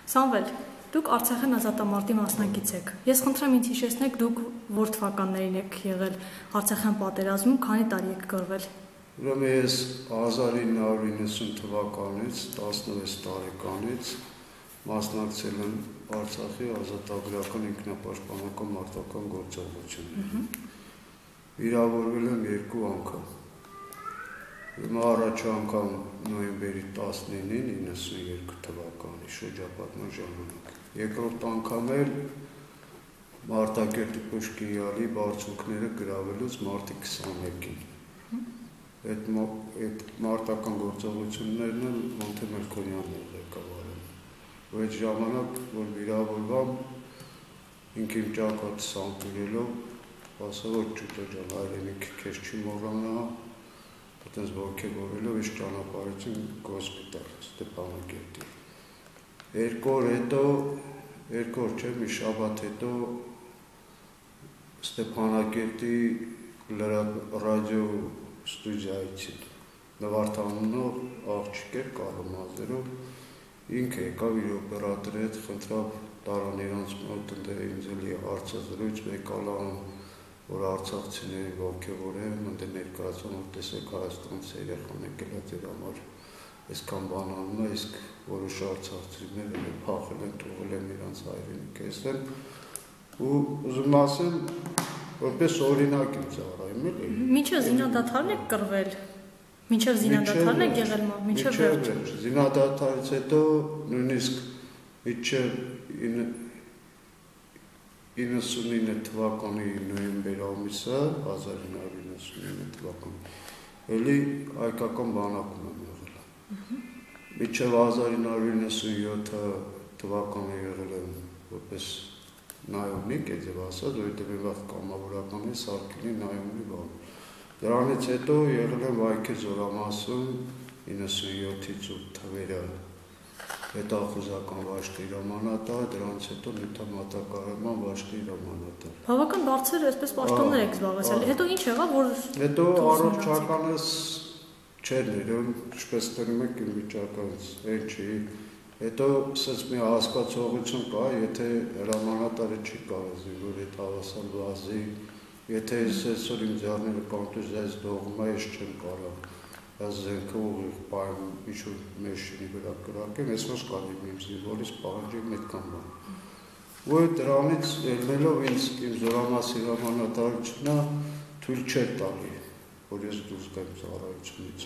Սամվել, դուք Արցախյան ազատամարտի մասնակից եք։ Ես խնդրեմ ինձ հիշեցնեք դուք որ թվականներին եք եղել Արցախյան պատերազմում, քանի տարի եք կռվել։ Ուրեմն ես 1990 թվականից 16 տարեկանից մասնակցել եմ Արցախի ազատագրական ինքնապաշտպանական մարտական գործողություններին։ Վիրավորվել եմ 2 անգամ։ Առաջ անգամ նոյեմբերի 19-ին 92 թվականի շրջապատման ժամանակ։ Երկրորդ անգամ էլ Մարտակերտի Պուշկինյալի բարձունքները գրավելուց մարտի 21-ին։ Այդ մարտական գործողություններն էլ Մոնթե Մելքոնյանն էր ղեկավարում։ Այդ ժամանակ, որ վիրավորվամ, ինքիմ ճակատս անկուրելով, ասա որ ճուտո ջան, հայրենիք քեզ չի մոռանա, այդպես ոգևորելով իշ ճանապարհեցին հոսպիտալ Ստեփանակերտի։ Երկու օր չէ, մի շաբաթ հետո Ստեփանակերտի ռադիո ստուդիայից նվարդանող աղջիկ էր Կարո Մազերով, ինքը եկավ իր օպերատորի հետ, խնդրավ տարան իրանց մոտ ինձ էլի հարցազրույց մեկալան, որ արցախցիներին ոգևորեմ, ընդ ներկայացում որ տեսեք հայաստանցի երեխան եկել է ձեր համար այսքան բան անում է, իսկ որոշ արցախցիներ էլ փախել են, թողել են իրանց հայրենիքը, այստեղ ու ուզում ասեմ, որպես օրինակ եմ ծառայում էլի։ Մինչև զինադադարն եք կռվել։ Մինչև զինադադարն եք եղել մինչև վերջ։ Զինադադարից հետո նույնիսկ մինչև 99 թվականի նոյեմբեր ամիսը 1999 թվականի էլի հայկական բանակում եմ եղել։ Մինչև 1997 թվականը եղել եմ որպես նայովնիկ, այդպես ասած, որովհետև իմ կամավորականի սարքինի նայովնի բան։ Դրանից հետո եղել եմ Վայքի զորամասում 97-ից 8 թվերը հետախուզական վաշտի հրամանատար, դրանից հետո նյութամատակարարման վաշտի հրամանատար։ Բավական բարձր այսպես պաշտոններ եք զբաղեցրել։ Հետո ինչ եղավ, որ հետո առողջականս չէր ներում, ինչպես տնում եք իմ վիճակից, այն չի։ Հետո ասես մի հասկացողություն կա, եթե հրամանատարը չի կարող զինվոր այդ հավասար բազի, եթե այսօր իմ ձեռները կոնտուզիայից դողում է, ես չեմ կարող զենքը ուղիղ պայում ինչ-որ մեշինի վրա կրակեմ, ես ոնց կանեմ իմ զինվորից պահանջեմ այդքան բան։ Ու դրանից ելնելով ինձ իմ զորամասի հրամանատարությունը թույլ չէր տալի, որ ես դուրս գամ ծառայությունից։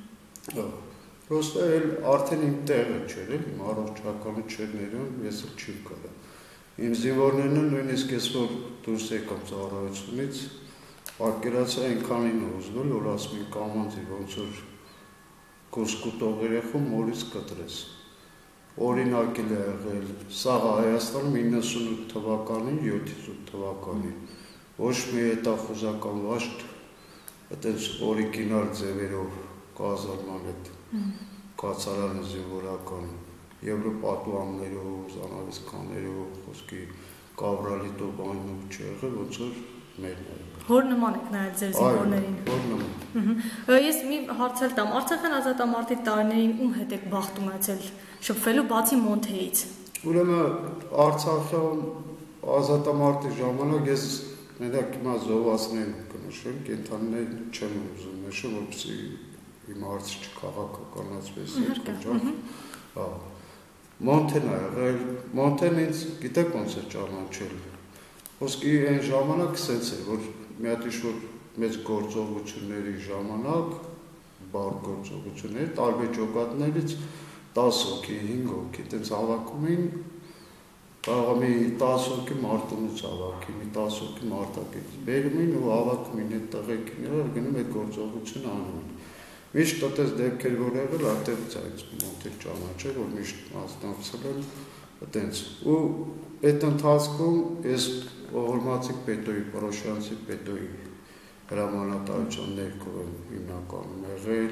Պրոստը արդեն իմ տեղը չէր, իմ առողջականը չէր ներում, ես էլ չեմ կարող։ Իմ զինվորներն էլ նույնիսկ ես որ դուրս եկամ ծառայությունից, պատկերացրա այնքանին ուզվել, որ ասում են կամանձի ոնց որ կուսկուտող երեխում մորից կտրես։ Օրինակ էլ եղել, սաղ Հայաստանում 98 թվականին, 7-8 թվականին, ոչ մի հետախուզական վաշտ, այդպես օրիգինալ ձևերով կազարման հետ կացարանը զինվորական, եվրոպատուամներով, զանավիսկաներով, խոսքի կավրալիտով բանում չեղել, ոնց որ մերն է։ Հոր նման եք նայել ձեր զինվորներին։ Հոր նման։ Ես մի հարց էլ տամ, Արցախյան ազատամարտի տարիներին ում հետ եք բախտում այցել շփվելու բացի Մոնթեից։ Ուրեմն Արցախյան ազատամարտի ժամանակ ես մենակ հիմա զովասներին կնշեմ, կենթանիներ չեմ ուզում նշել, որպեսզի իմ հարցը չքաղաքականացվի։ Մոնթեն ա եղել, Մոնթեն ինձ գիտեք ոնց է ճանաչել։ Ոսկի այն ժամանակ սենց էր, որ մի հատ ինչ-որ մեծ գործողությունների ժամանակ, բար գործողությունների, տարբեր ջոկատներից 10 հոգի, 5 հոգի, տենց հավաքում էին, կարող մի 10 հոգի մարտունից հավաքի, մի 10 հոգի մարտակից, բերում էին ու հավաքում էին այդ տղեկիները, գնում այդ գործողությունը անում են։ Միշտ այդպես դեպքեր որ եղել, այդտեղից այս մոնտել ճանաչել, որ միշտ մասնակցել եմ այդպես։ Ու այդ ընթացքում ես Ողորմածիկ պետոյի, Պորոշյանցի պետոյի հրամանատարության ներքո եմ հիմնականում եղել,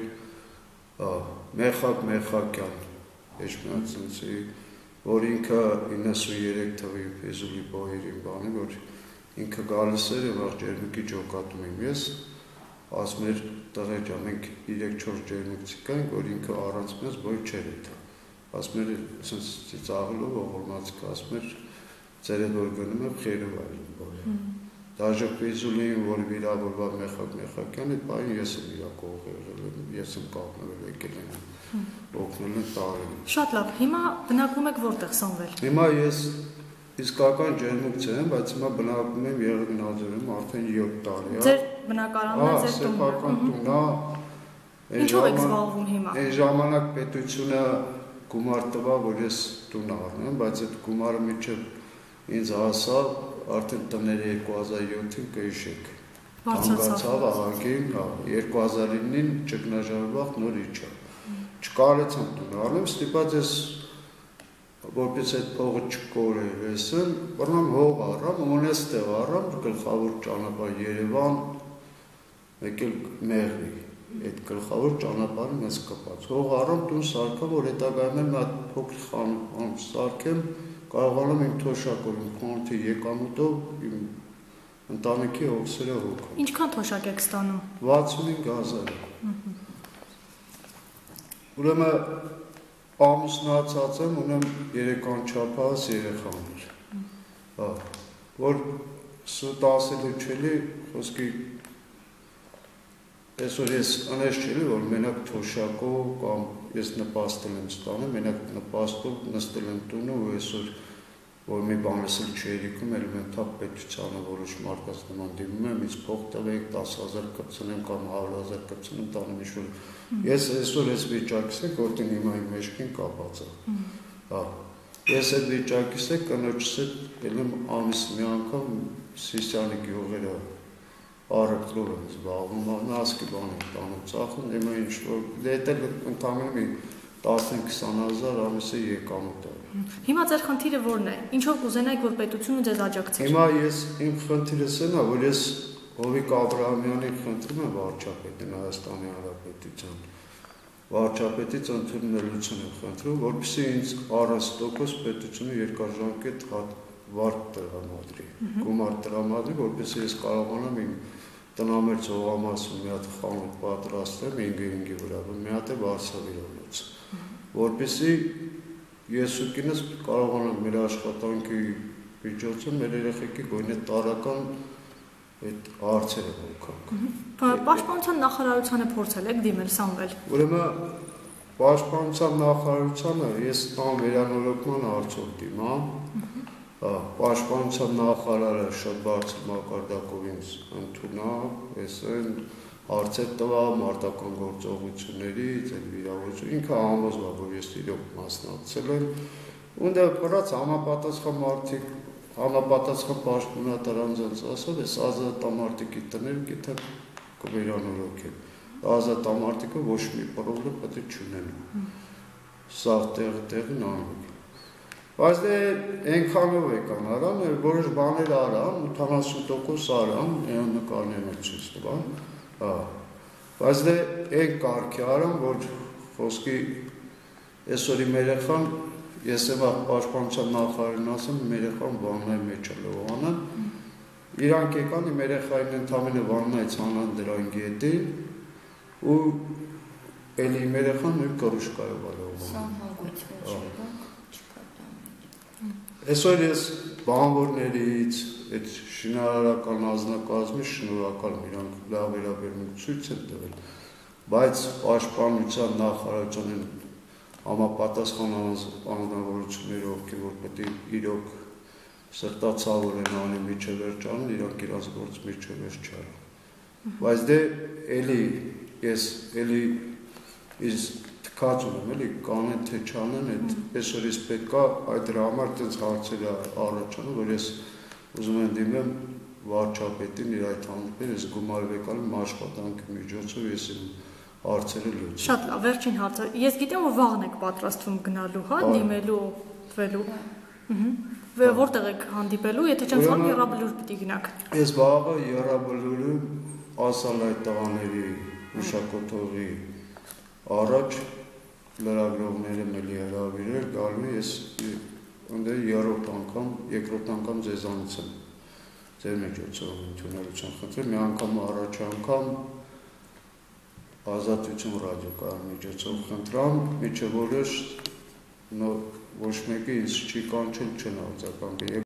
Մեխակ Մեխակյան, Էջմիածնցի, որ ինքը 93 թվի Ֆեզուլի բոյերին բանի, որ ինքը գալիս էր եւ աղջերմիկի ջոկատում եմ ես, ասում էր տղեր ջան, մենք 3-4 ջերմուկցի կանք, որ ինքը առանց մեզ բոյ չէր հետ։ ասում էր ասես ծիծաղելով ողորմածք ասում էր ձեր հետ որ գնում եմ խերով այլն բոլորը Даже Պիզուլին, որ վիրավորված Մեխակյան, այդ բանը ես եմ իրա կողը եղել եմ, ես եմ կապնվել եկել եմ, օգնել եմ տարել։ Շատ լավ, հիմա բնակվում եք որտեղ Սամվել։ Հիմա ես իսկական ջերմուկց եմ, բայց հիմա բնակվում եմ Եղեգնաձորում արդեն 7 տարի։ Ձեր բնակարանն է, ձեր տունը։ Սեփական տունն է։ Ինչով եք զբաղվում հիմա։ Այն ժամանակ պետությունը գումար տվավ, որ ես տուն առնեմ, բայց այդ գումարը միջև ինձ հասավ արդեն տները 2007-ին կհիշեք։ Հանգացավ ահագին, 2009-ին ճգնաժամվաղ նոր իջա։ Չկարեցամ տուն առնեմ, ստիպած ես որպես այդ փողը չկորեր էսն, բռնամ հող առամ, ունեստեղ առամ, գլխավոր ճանապարհ Երևան, եկել Մեղրի, այդ գլխավոր ճանապարհը մեզ կպած։ Հող առամ տուն սարքա, որ հետագայում մի հատ փոքր խանութ սարքեմ, կարողանամ իմ թոշակով, իմ խանութի եկամուտով իմ ընտանիքի հոգսերը հոգալ։ Ինչքան թոշակ եք ստանում։ 65,000։ Ուրեմն ամուսնացած եմ, ունեմ 3 անչափահաս երեխաներ։ Որ սուտ ասելու չելի, խոսքի այսօր ես անես չելի, որ մենակ թոշակով կամ ես նպաստել եմ ստանում, մենակ նպաստով նստել եմ տունը ու այսօր որ մի բան լսել չերիքում, էլեմենտար պետությանը որոշ մարդկանց նման դիմում եմ, ինձ փող տվեք 10,000 կպցնեմ կամ 100,000 կպցնեմ, տանեմ ինչ-որ։ Ես այսօր այս վիճակից եմ, որտեղ հիմա իմ մեջքին կապած է։ Ես այդ վիճակից եմ, կնոջս հետ ելեմ ամիս մի անգամ Սիսյանի գյուղերը առևտրով եմ զբաղվում, նասկի բան եմ տանում ծախում, հիմա ինչ-որ, դա ընդամենը 15-20,000 ամիսը եկամուտ է։ Հիմա ձեր խնդիրը ո՞րն է։ Ինչով կուզենայիք, որ պետությունը ձեզ աջակցի։ Հիմա ես իմ խնդիրս այն է, որ ես Հովիկ Աբրահամյանին խնդրում եմ վարչապետին Հայաստանի Հանրապետության։ Վարչապետից ընդունելություն եմ խնդրում, որպեսզի ինձ առանց պետությունը երկարաժամկետ վարկ տրամադրի, գումար տրամադրի, որպեսզի ես կարողանամ իմ տնամերձ հողամասում մի հատ խանութ պատրաստեմ 5-5-ի վրա, մի հատ է Վարշավիրոնոց, որպեսզի ես ու կինս կարողանանք մեր աշխատանքի միջոցով մեր երեխեքի գոնե տարական այդ հարցերը հոգանք։ Պաշտպանության նախարարությանը փորձել եք դիմել Սամվել։ Ուրեմն պաշտպանության նախարարությանը ես տան վերանորոգման հարցով դիմամ։ Պաշտպանության նախարարը շատ բարձր մակարդակով ինձ ընդունա, ես այն հարցեր տվա մարտական գործողություններից, այդ վիրավորություն, ինքը համոզվա, որ ես իրոք մասնակցել եմ, ու դա կրած համապատասխան մարդիկ, համապատասխան պաշտպանատար անձանց ասավ, ես ազատամարտիկի տներ գիտեմ կվերանորոգեմ, ազատամարտիկը ոչ մի պրոբլեմ պետք է չունենա, սաղ տեղին անում եք։ Բայց դե այնքանով եկան արան, որոշ բաներ արան, 80% արան, այն նկարներն եմ ցույց տվան, բայց դե այն կարգի արան, որ խոսքի այսօր իմ երեխան, ես եմ պաշտպանության նախարարին ասեմ, իմ երեխան վաննայի մեջ է լողանան, իրանք եկան, իմ երեխային ընդամենը վաննայից հանան դրան գետին, ու էլի իմ երեխան նույն կռուշկայով է լողանում։ Այսօր ես բանվորներից, այդ շինարարական ազնագազմից շնորհակալ եմ, իրանք լավ վերաբերմունք ցույց են տվել, բայց պաշտպանության նախարարության համապատասխան անձնավորությունները, ովքեր որ պետք է իրոք սրտացավոր են անի միջև վերջ անում, իրանք իրաց գործ միջև վերջ չարան։ Բայց դե էլի ես էլի ինձ թքած ունեմ, էլի կանեն թե չանեն, այսօր ես պետք է այդ դրա համար այդպես հարցեր առաջանում, որ ես ուզում եմ դիմեմ վարչապետին իր այդ հանրին, ես գումար վեկալում աշխատանքի միջոցով ես իմ հարցերը լուծում։ Շատ լավ, վերջին հարցը։ Ես գիտեմ, որ վաղն եք պատրաստվում գնալու, հա, դիմելու, վելու։ Որտեղ եք հանդիպելու, եթե չեմ սխալվում, Եռաբլուր պիտի գնաք։ Ես վաղը Եռաբլուրում ասալայ տղաների մշակութողի առաջ լրագրողները մելի հրավիրել, գալու ես ընդեր երկրորդ անգամ ձեզանից եմ ձեր միջոցով ընդունելություն խնդրել, մի անգամ առաջ անգամ Ազատություն ռադիոկայանի միջոցով խնդրամ, միջև որոշ ոչ մեկի ինձ չի կանչել չնայած ականքի